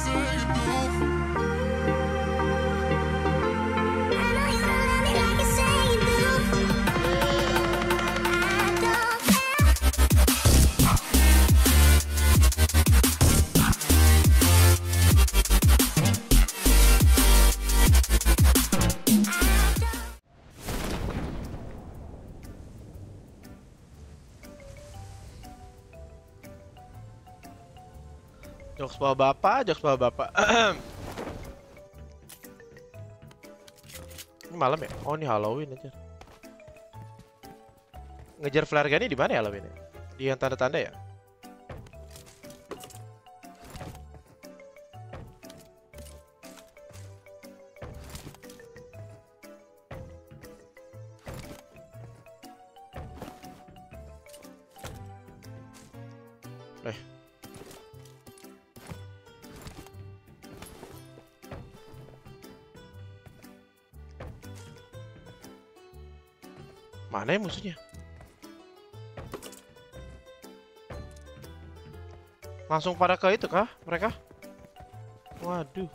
Jokes bawa bapak, jokes bawa bapak. Ini malam ya? Oh, ini Halloween aja. Ngejar flare gun di mana ya Halloween? Di yang tanda-tanda ya? Mana ya musuhnya? Langsung pada ke itu kah mereka? Waduh.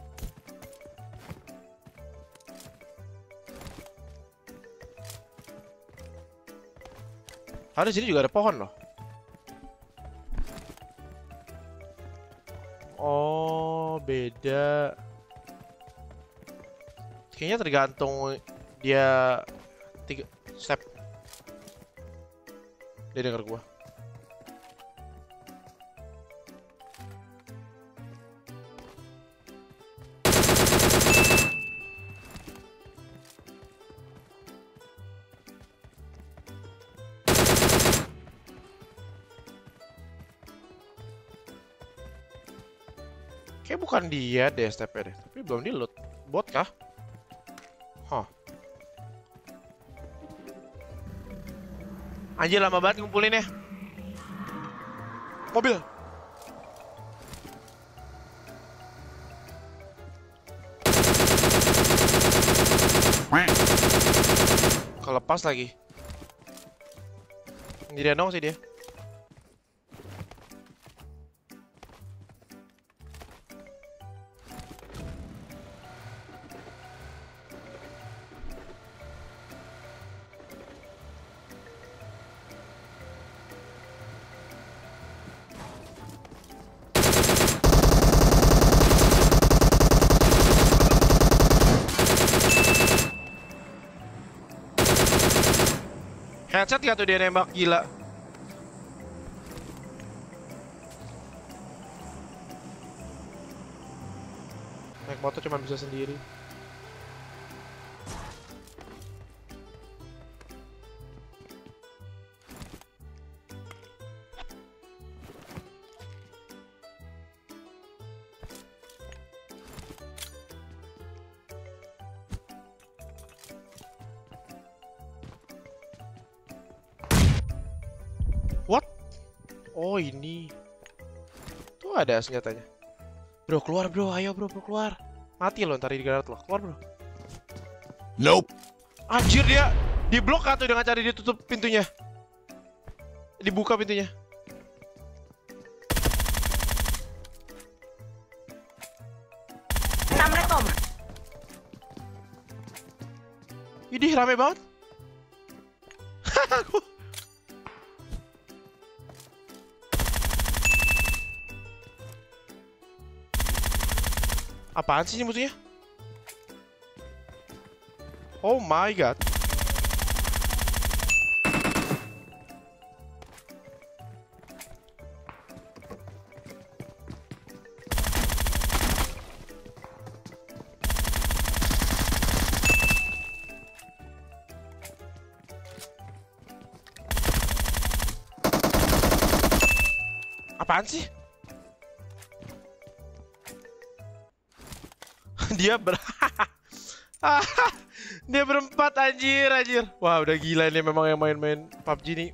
Ada sini juga ada pohon loh. Oh, beda. Kayaknya tergantung dia 3 step. Dia denger gua. Kayak bukan dia deh stepnya deh, tapi belum di loot. Bot kah? Hah. Anjir lama banget ngumpulin ya. Mobil. Kelepas lagi. Sendirian dong sih dia. Headset gak tuh dia nembak gila. Naik motor cuma bisa sendiri. What? Oh ini. Tuh ada senjatanya. Bro keluar bro, ayo bro, keluar. Mati lo ntar di granat lo, keluar bro. Nope. Anjir dia diblok atau dengan cara dia tutup pintunya. Dibuka pintunya. Assalamualaikum. Idih rame banget. Apaan sih ini musuhnya? Oh my god. Apaan sih? Dia dia berempat anjir. Wah, udah gila ini memang yang main-main PUBG nih.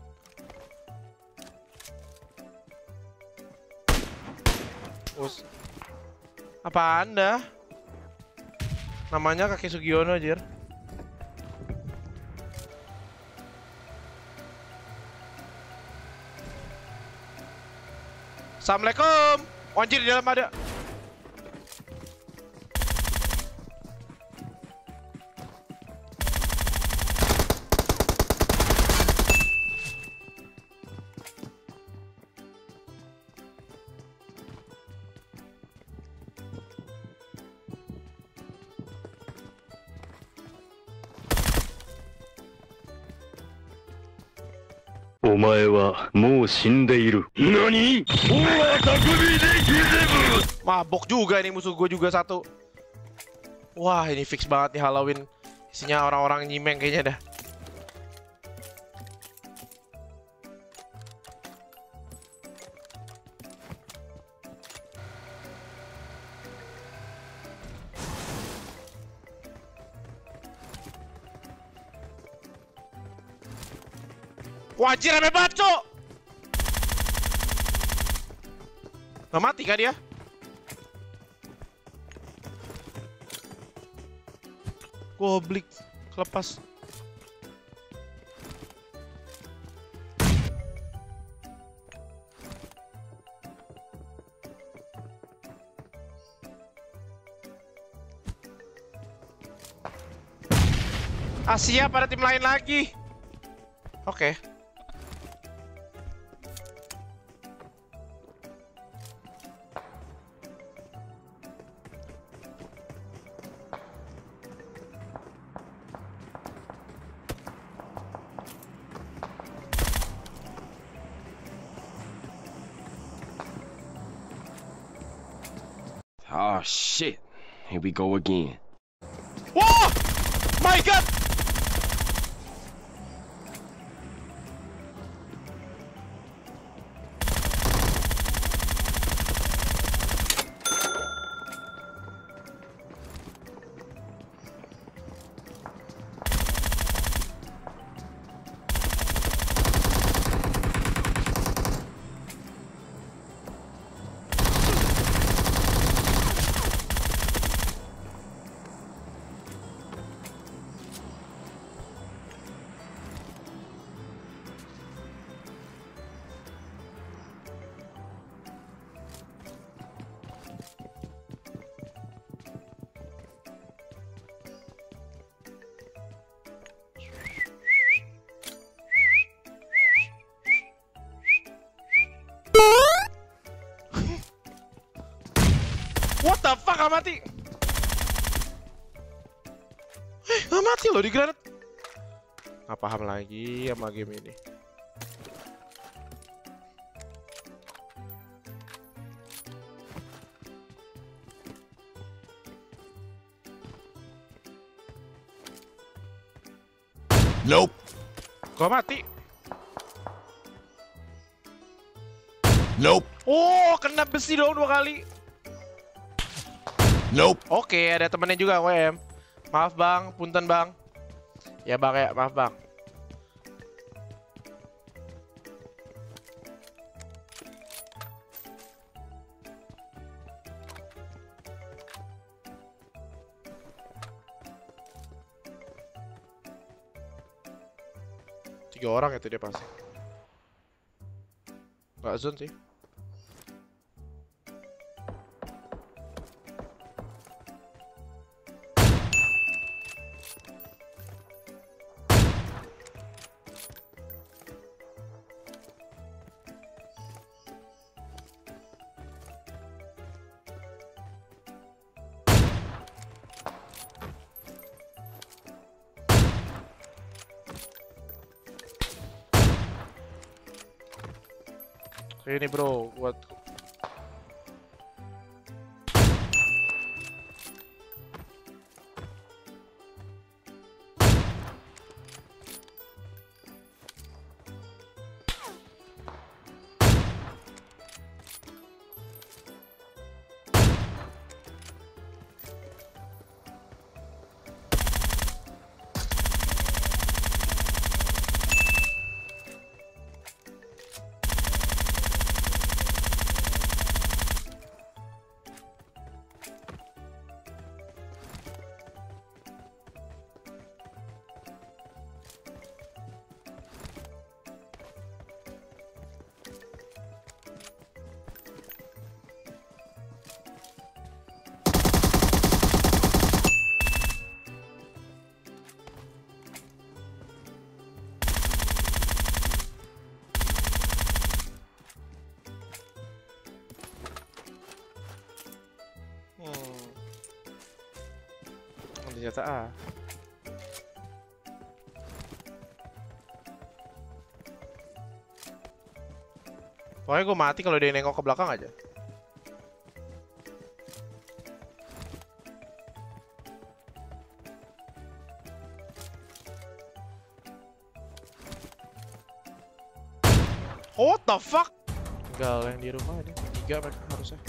Apa Anda? Namanya Kakek Sugiono anjir. Assalamualaikum. Oh, anjir di dalam ada. お前はもう死んでいる。何？ Mabok juga nih musuh gue juga satu. Wah, ini fix banget nih Halloween. Isinya orang-orang nyimeng kayaknya dah. Wajir rame banget, Cok! Nggak mati kah dia? Goblik, kelepas. Asia pada tim lain lagi. Oke. Oh shit. Here we go again. Wah! My God! What the fuck, gak mati? Gak mati loh di granat. Gak paham lagi sama game ini. Nope. Gak mati. Nope. Oh, kena besi dong 2 kali. Nope. Oke, ada temennya juga WM. Maaf bang, punten bang. Ya bang ya, maaf bang. Tiga orang itu dia pasti. Gak zone sih. Ini bro, buat senjata A. Pokoknya gue mati kalau dia nengok ke belakang aja. Oh, what the fuck? Tinggal yang di rumah ini. 3 mereka harusnya.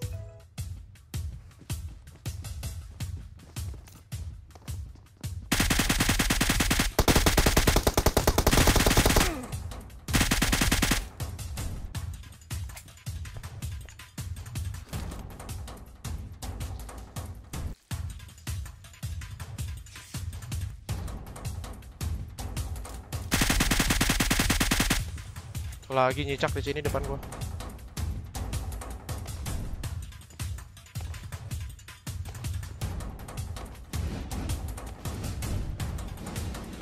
Lagi nyicak di sini depan gua.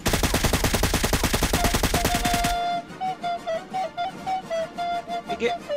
GG.